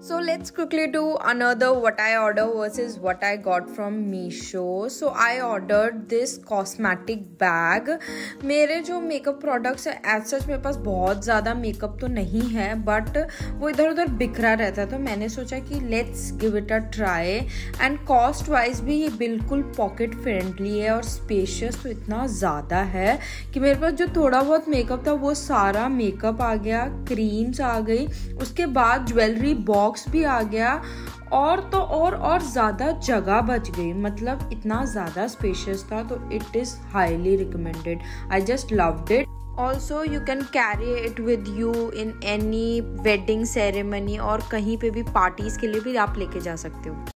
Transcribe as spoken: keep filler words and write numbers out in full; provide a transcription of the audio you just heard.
So let's quickly do another what I order versus what I got from Meesho. So I ordered this cosmetic bag. मेरे जो makeup products है as such मेरे पास बहुत ज़्यादा makeup तो नहीं है, बट वो इधर उधर बिखरा रहता है, तो मैंने सोचा कि let's give it a try. And cost wise भी ये बिल्कुल पॉकेट फ्रेंडली है और स्पेशियस तो इतना ज़्यादा है कि मेरे पास जो थोड़ा बहुत मेकअप था वो सारा मेकअप आ गया, क्रीम्स आ गई, उसके बाद ज्वेलरी बॉक्स भी आ गया, और तो और और ज़्यादा जगह बच गई। मतलब इतना ज़्यादा स्पेशियस था, तो it is highly recommended. I just loved it. Also you can carry it with you in any wedding ceremony और कहीं पे भी पार्टीज़ के लिए भी आप लेके जा सकते हो।